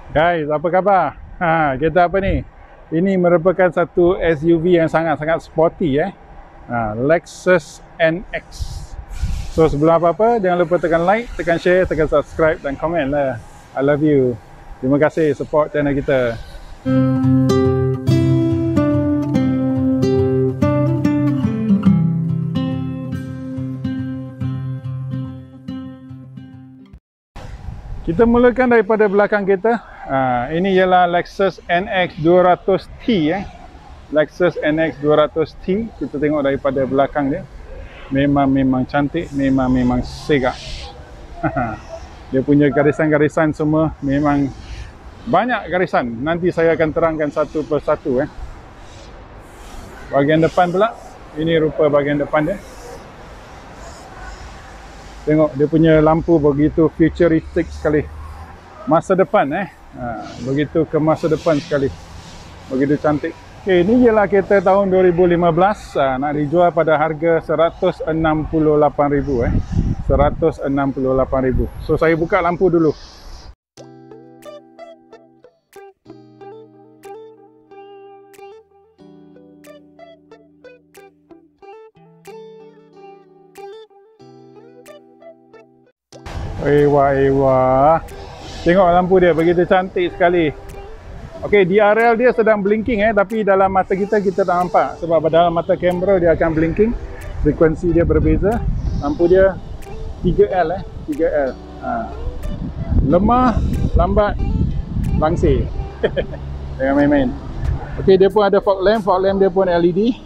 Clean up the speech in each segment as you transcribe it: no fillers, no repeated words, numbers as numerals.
Guys, apa khabar? Kita apa ni? Ini merupakan satu SUV yang sangat-sangat sporty Lexus NX. So sebelum apa-apa, jangan lupa tekan like, tekan share, tekan subscribe dan komen lah. I love you. Terima kasih support channel kita. Kita mulakan daripada belakang kita. Ini ialah Lexus NX 200T Lexus NX 200T. Kita tengok daripada belakang dia. Memang cantik, memang segak. Dia punya garisan-garisan semua memang banyak garisan. Nanti saya akan terangkan satu persatu Bahagian depan pula. Ini rupa bahagian depan dia. Tengok dia punya lampu begitu futuristik sekali. Masa depan begitu ke masa depan sekali. Begitu cantik. Okey, ini ialah kereta tahun 2015 nak dijual pada harga 168,000 168,000. So saya buka lampu dulu. Ewa. Tengok lampu dia begitu cantik sekali. Okey, DRL dia sedang blinking tapi dalam mata kita tak nampak sebab dalam mata kamera dia akan blinking. Frekuensi dia berbeza. Lampu dia 3L 3L. Lemah, lambat, langsir. Jangan main-main. Okey, dia pun ada fog lamp dia pun LED.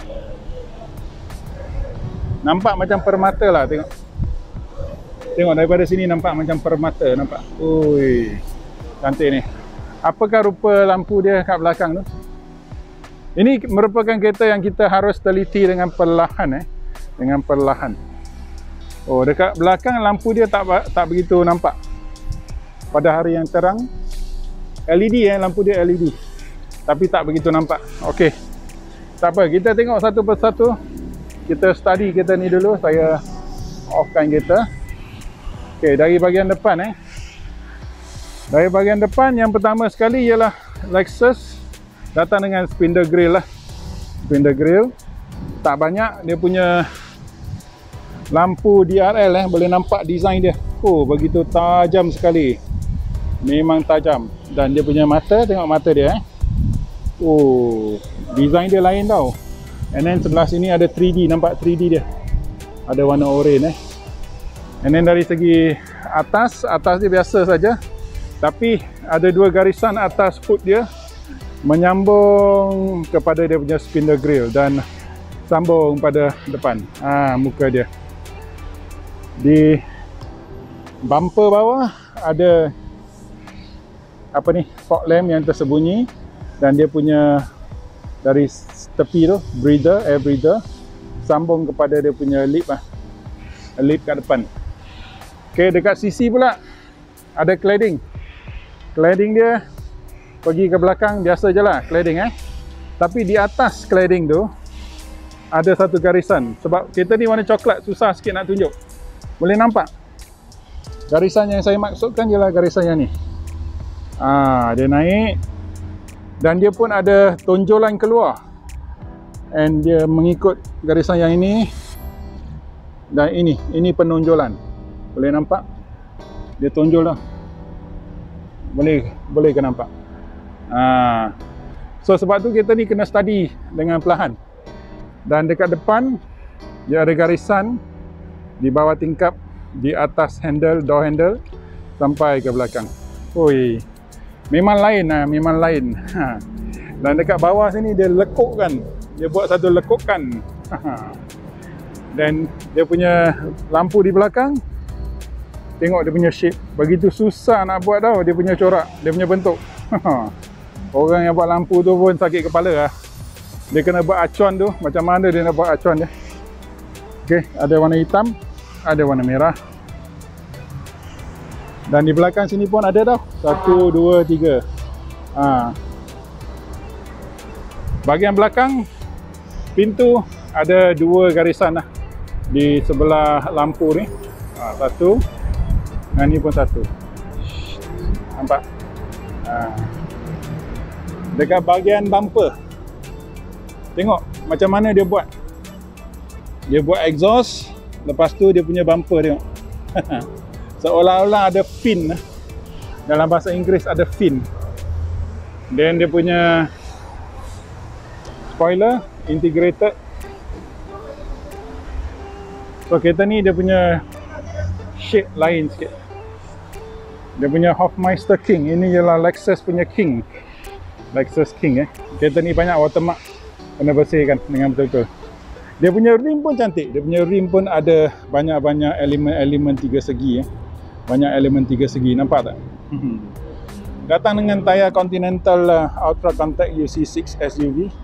Nampak macam permata lah, tengok. Tengok daripada sini nampak macam permata, nampak. Ui, cantik ni. Apakah rupa lampu dia kat belakang tu? Ini merupakan kereta yang kita harus teliti dengan perlahan dengan perlahan. Oh, dekat belakang lampu dia tak begitu nampak. Pada hari yang terang LED lampu dia LED. Tapi tak begitu nampak. Okey. Tak apa, kita tengok satu persatu. Kita study kereta ni dulu. Saya offkan kereta. Okey, dari bahagian depan Dari bahagian depan yang pertama sekali ialah Lexus datang dengan spindle grille lah. Spindle grille. Tak banyak, dia punya lampu DRL boleh nampak design dia. Oh, begitu tajam sekali. Memang tajam. Dan dia punya mata, tengok mata dia Oh, design dia lain tau. And then sebelah sini ada 3D, nampak 3D dia. Ada warna orange And then dari segi atas dia biasa saja. Tapi ada dua garisan atas hood dia menyambung kepada dia punya spindle grille dan sambung pada depan. Muka dia. Di bumper bawah ada fog lamp yang tersembunyi dan dia punya dari tepi tu air breather sambung kepada dia punya lip lip kat depan. Okey, dekat sisi pula ada cladding. Cladding dia pergi ke belakang biasa je lah cladding Tapi di atas cladding tu ada satu garisan. Sebab kereta ni warna coklat, susah sikit nak tunjuk. Boleh nampak? Garisan yang saya maksudkan ialah garisan yang ni. Dia naik dan dia pun ada tonjolan keluar. And dia mengikut garisan yang ini dan ini penonjolan. Boleh nampak? Dia tonjol dah. Boleh ke nampak? So sebab tu kita ni kena study dengan perlahan. Dan dekat depan dia ada garisan di bawah tingkap, di atas handle, door handle sampai ke belakang. Oi. Memang lain. Dan dekat bawah sini dia lekukkan. Dia buat satu lekukan. Dan dia punya lampu di belakang, tengok dia punya shape. Begitu susah nak buat tau dia punya corak, dia punya bentuk. Orang yang buat lampu tu pun sakit kepala Dia kena buat acuan tu. Macam mana dia nak buat acuan dia. Okey, ada warna hitam, ada warna merah. Dan di belakang sini pun ada tau. 1, 2, 3. Bahagian belakang pintu ada dua garisan di sebelah lampu ni. Satu. Dan ni pun satu. Nampak? Dekat bahagian bumper, tengok macam mana dia buat. Dia buat exhaust, lepas tu dia punya bumper tengok. Seolah-olah ada fin. Dalam bahasa Inggeris ada fin. Dan dia punya spoiler integrated. So kereta ni dia punya shape lain sikit. Dia punya Hofmeister King. Ini ialah Lexus punya King. Lexus King Kereta ni banyak watermark, kena bersihkan dengan betul-betul. Dia punya rim pun cantik. Dia punya rim pun ada banyak-banyak elemen-elemen tiga segi Banyak elemen tiga segi, nampak tak? Datang dengan tayar Continental Ultra Compact UC6 SUV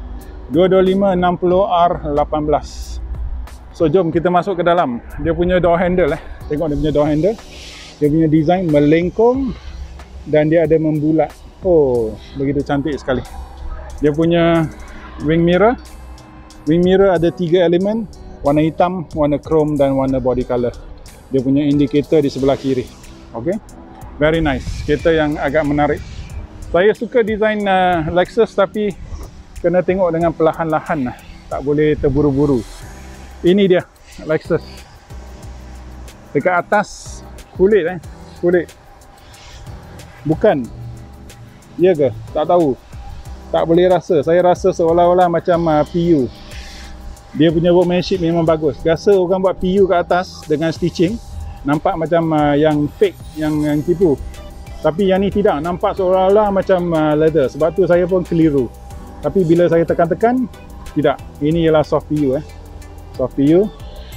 225/60R18. So jom kita masuk ke dalam. Dia punya door handle Tengok dia punya door handle. Dia punya design melengkung dan dia ada membulat. Oh, begitu cantik sekali. Dia punya wing mirror. Wing mirror ada 3 elemen, warna hitam, warna chrome dan warna body color. Dia punya indikator di sebelah kiri. Okay, very nice. Kereta yang agak menarik. Saya suka design Lexus, tapi kena tengok dengan perlahan-lahan tak boleh terburu-buru. Ini dia Lexus. Dekat atas kulit kulit. Bukan. Ya ke? Tak tahu. Tak boleh rasa. Saya rasa seolah-olah macam PU. Dia punya workmanship memang bagus. Rasa orang buat PU kat atas dengan stitching, nampak macam yang fake, yang tipu. Tapi yang ni tidak. Nampak seolah-olah macam leather. Sebab tu saya pun keliru. Tapi bila saya tekan-tekan, tidak. Ini ialah soft PU Soft PU.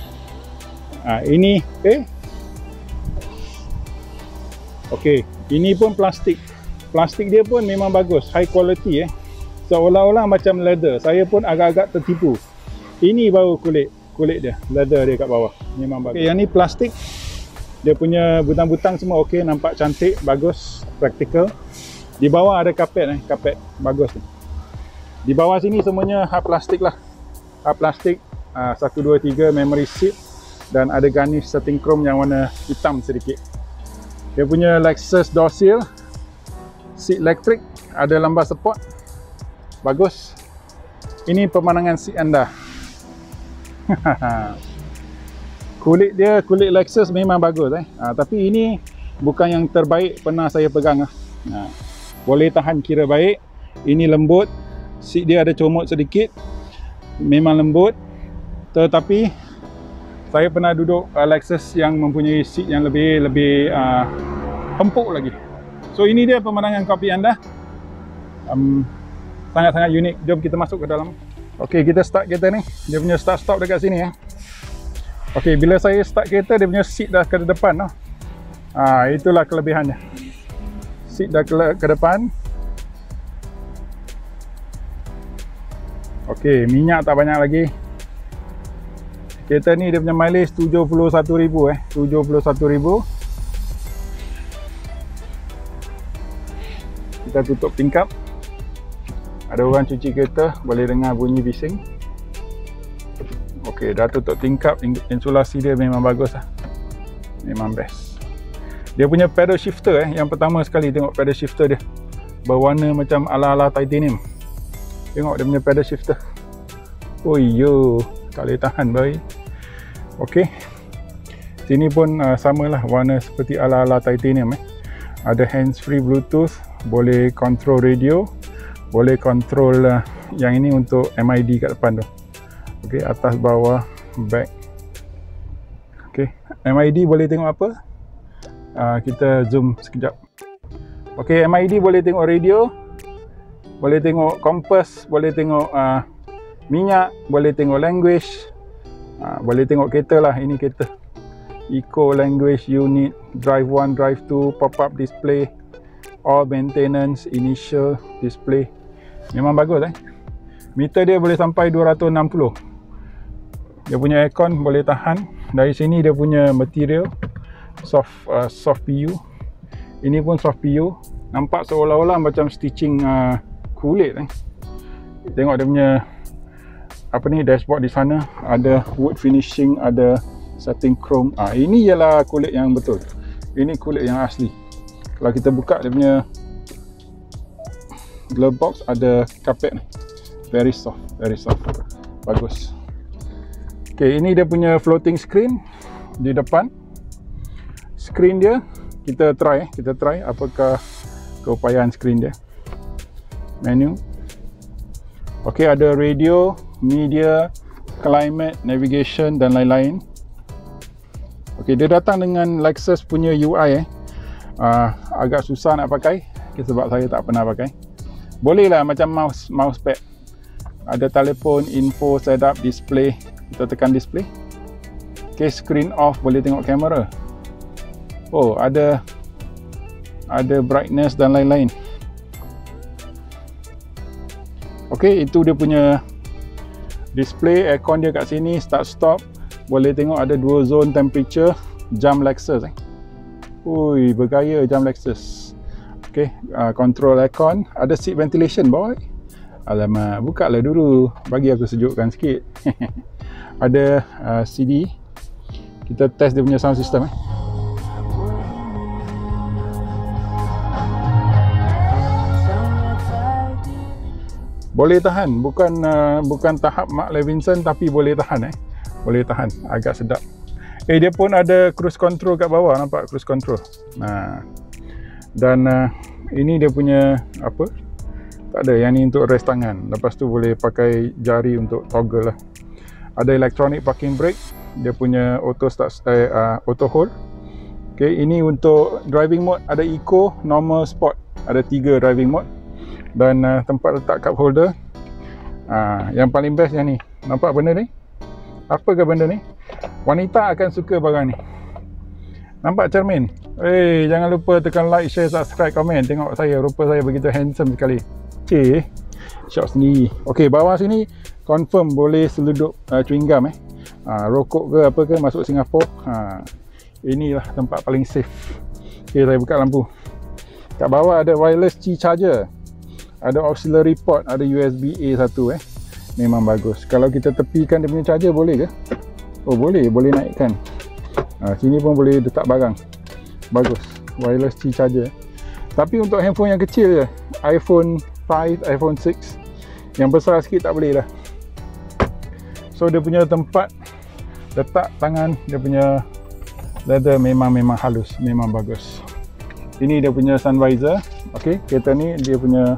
Ini Okey, ini pun plastik. Plastik dia pun memang bagus, high quality Seolah-olah macam leather. Saya pun agak-agak tertipu. Ini baru kulit dia, leather dia kat bawah. Memang bagus. Okay, yang ni plastik. Dia punya butang-butang semua okey, nampak cantik, bagus, practical. Di bawah ada kapet kapet bagus. Di bawah sini semuanya hard plastik lah. Hard plastik, 1 2 3 memory seat dan ada garnish setting chrome yang warna hitam sedikit. Dia punya Lexus door seal, seat elektrik, ada lumbar support, bagus. Ini pemandangan seat anda. Kulit dia, kulit Lexus memang bagus tapi ini bukan yang terbaik pernah saya pegang boleh tahan kira baik. Ini lembut, seat dia ada comot sedikit, memang lembut. Tetapi saya pernah duduk Lexus yang mempunyai seat yang lebih empuk lagi. So ini dia pemandangan kopi anda. Sangat-sangat unik. Jom kita masuk ke dalam. Okey, kita start kereta ni. Dia punya start stop dekat sini Okey, bila saya start kereta, dia punya seat dah ke depan itulah kelebihannya. Seat dah ke depan. Okey, minyak tak banyak lagi. Kereta ni dia punya mileage 71,000 71,000. Kita tutup tingkap. Ada orang cuci kereta, boleh dengar bunyi bising. Okey, dah tutup tingkap. Insulasi dia memang bagus memang best. Dia punya pedal shifter yang pertama sekali, tengok pedal shifter dia berwarna macam ala-ala titanium. Tengok dia punya pedal shifter. Oh yo, tak boleh tahan baik. Okey, sini pun samalah, warna seperti ala-ala titanium Ada hands free Bluetooth, boleh control radio, boleh control yang ini untuk MID kat depan tu. Okey, atas bawah back. Okey, MID boleh tengok apa? Kita zoom sekejap. Okey, MID boleh tengok radio, boleh tengok kompas, boleh tengok minyak, boleh tengok language, boleh tengok kereta lah. Ini kereta eco language unit, drive 1, drive 2, pop-up display, all maintenance, initial display. Memang bagus meter dia boleh sampai 260. Dia punya aircon boleh tahan. Dari sini dia punya material soft PU. Ini pun soft PU. Nampak seolah-olah macam stitching kulit Tengok dia punya dashboard di sana, ada wood finishing, ada setting chrome. Ini ialah kulit yang betul. Ini kulit yang asli. Kalau kita buka dia punya glove box, ada carpet ni. Very soft, very soft. Bagus. Okay, ini dia punya floating screen di depan. Screen dia kita try apakah keupayaan screen dia. Menu. Okay, ada radio, media, climate, navigation dan lain-lain. Okay, dia datang dengan Lexus punya UI agak susah nak pakai sebab saya tak pernah pakai. Boleh lah macam mousepad. Ada telefon, info, setup, display. Kita tekan display. Okay, screen off, boleh tengok kamera. Oh, ada brightness dan lain-lain. Okay, itu dia punya display. Aircon dia kat sini, start stop. Boleh tengok ada 2 zone temperature. Jam Lexus Ui, bergaya jam Lexus. Okay, control aircon. Ada seat ventilation boy. Alamak, buka lah dulu, bagi aku sejukkan sikit. Ada CD. Kita test dia punya sound system. Boleh tahan, bukan tahap Mark Levinson, tapi boleh tahan. Boleh tahan, agak sedap. Dia pun ada cruise control kat bawah, nampak cruise control. Dan ini dia punya apa? Tak ada, yang ni untuk rest tangan. Lepas tu boleh pakai jari untuk toggle lah. Ada electronic parking brake. Dia punya auto start, auto hold. Okay, ini untuk driving mode. Ada eco, normal, sport. Ada 3 driving mode. Dan tempat letak cup holder. Yang paling best yang ni. Nampak benda ni? Apakah benda ni? Wanita akan suka barang ni. Nampak cermin? Jangan lupa tekan like, share, subscribe, komen. Tengok saya, rupa saya begitu handsome sekali. Shot sendiri. Ok, bawah sini confirm boleh seluduk chewing gum. Rokok ke apa ke masuk Singapura. Inilah tempat paling safe. Ok, saya buka lampu. Kat bawah ada wireless C charger. Ada auxiliary port, ada USB A 1. Memang bagus. Kalau kita tepikan dia punya charger boleh ke? Oh, boleh naikkan. Sini pun boleh letak barang. Bagus. Wireless C charger. Tapi untuk handphone yang kecil je, iPhone 5, iPhone 6, yang besar sikit tak boleh lah. So dia punya tempat letak tangan, dia punya leather memang halus, memang bagus. Ini dia punya sun visor. Ok, kereta ni dia punya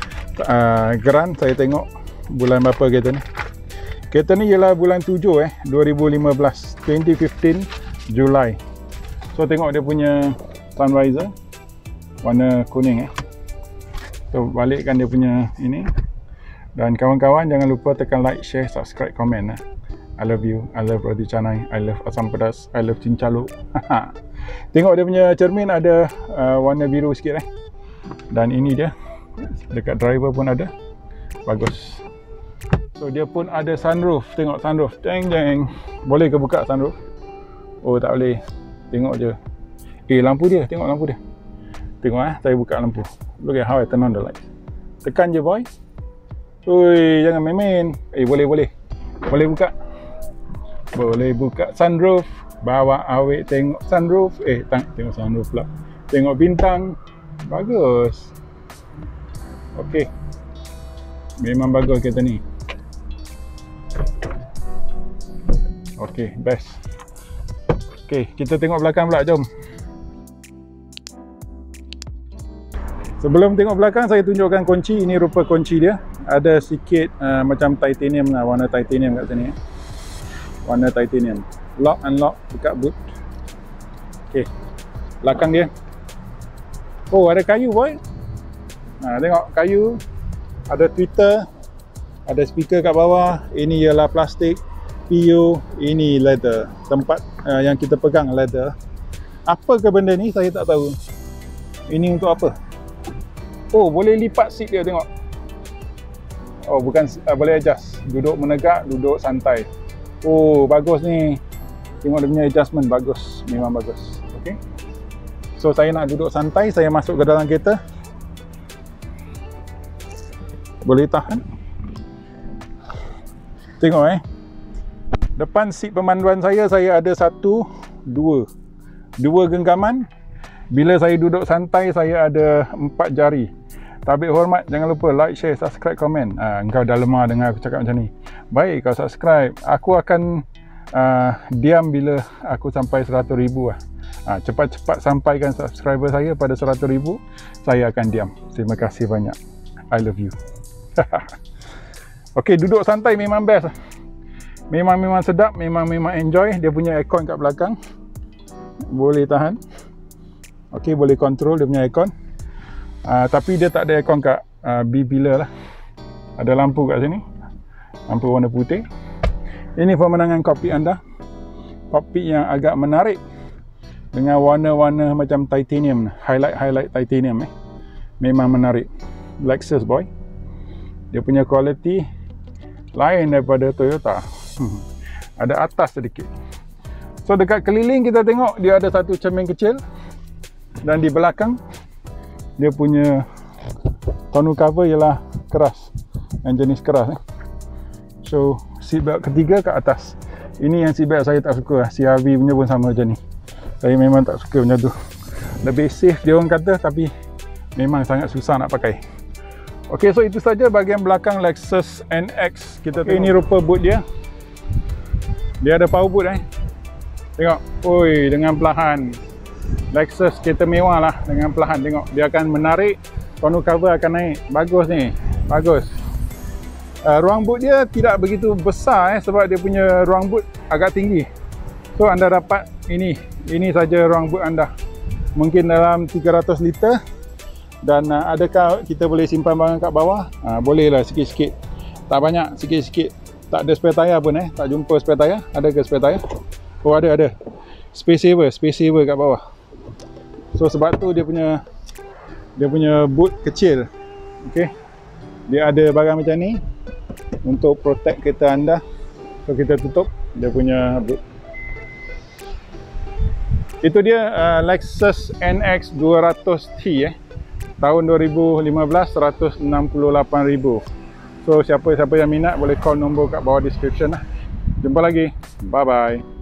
geran. Saya tengok bulan berapa kereta ni. Kereta ni ialah bulan 7 2015, 2015 Julai. So tengok dia punya sun visor warna kuning. So balikkan dia punya ini. Dan kawan-kawan jangan lupa tekan like, share, subscribe, komen. I love you, I love roti canai, I love asam pedas, I love cincaluk. Tengok dia punya cermin ada warna biru sikit. Dan ini dia, dekat driver pun ada. Bagus. So dia pun ada sunroof. Tengok sunroof. Jeng jeng. Boleh ke buka sunroof? Oh, tak boleh. Tengok je. Lampu dia, tengok lampu dia. Tengok saya buka lampu. Look at how I turn on the light. Tekan je boy. Ui, jangan main-main. Boleh boleh buka. Boleh buka sunroof. Bawa awet tengok sunroof. Tengok sunroof pula. Tengok bintang. Bagus. Okey. Memang bagus kereta ni. Okey, best. Okey, kita tengok belakang pula, jom. Sebelum tengok belakang, saya tunjukkan kunci. Ini rupa kunci dia. Ada sikit macam titanium lah, warna titanium kat sini. Warna titanium. Lock, unlock, buka boot. Okey. Belakang dia. Oh, ada kayu boy. Tengok kayu. Ada tweeter. Ada speaker kat bawah. Ini ialah plastik. PU. Ini leather. Tempat yang kita pegang leather. Apa ke benda ni? Saya tak tahu. Ini untuk apa? Oh, boleh lipat seat dia, tengok. Oh, bukan boleh adjust. Duduk menegak, duduk santai. Oh, bagus ni. Tengok dia punya adjustment, bagus. Memang bagus. Okey. So, saya nak duduk santai, saya masuk ke dalam kereta. Boleh tahan. Tengok depan seat pemanduan saya ada 1, 2 genggaman. Bila saya duduk santai, saya ada 4 jari. Tabik hormat, jangan lupa like, share, subscribe, komen. Engkau dah lemah dengar aku cakap macam ni. Baik, kau subscribe. Aku akan diam bila aku sampai 100,000 lah. Cepat-cepat sampaikan subscriber saya pada 100,000, saya akan diam. Terima kasih banyak. I love you. Okey, duduk santai memang best. Memang sedap, memang enjoy. Dia punya aircon kat belakang. Boleh tahan. Okey, boleh control dia punya aircon. Tapi dia tak ada aircon kat B-pillar lah. Ada lampu kat sini. Lampu warna putih. Ini pemandangan kokpit anda. Kokpit yang agak menarik. Dengan warna-warna macam titanium. Highlight titanium. Memang menarik. Lexus boy. Dia punya quality lain daripada Toyota. Ada atas sedikit. So dekat keliling kita tengok dia ada satu cermin kecil. Dan di belakang dia punya tonneau cover ialah keras, yang jenis keras. So seatbelt ketiga kat atas. Ini yang seatbelt saya tak suka. CR-V punya pun sama macam ni. Saya memang tak suka macam tu. Lebih safe dia orang kata, tapi memang sangat susah nak pakai. Ok, so itu saja bahagian belakang Lexus NX. Kita tengok. Ini rupa boot dia. Dia ada power boot Tengok. Oi, dengan perlahan. Lexus kereta mewah lah, dengan perlahan. Tengok, dia akan menarik. Tonneau cover akan naik. Bagus ni. Bagus. Ruang boot dia tidak begitu besar sebab dia punya ruang boot agak tinggi. So anda dapat ini. Ini saja ruang boot anda. Mungkin dalam 300 liter. Dan adakah kita boleh simpan barang kat bawah? Boleh lah sikit-sikit. Tak banyak, sikit-sikit. Tak ada spare tayar pun tak jumpa spare tayar. Ada ke spare tayar? Oh, ada. Space saver kat bawah. So sebab tu dia punya boot kecil. Okey. Dia ada barang macam ni untuk protect kereta anda. So kita tutup dia punya boot. Itu dia Lexus NX 200T tahun 2015, 168,000. So siapa yang minat boleh call nombor kat bawah description lah. Jumpa lagi. Bye bye.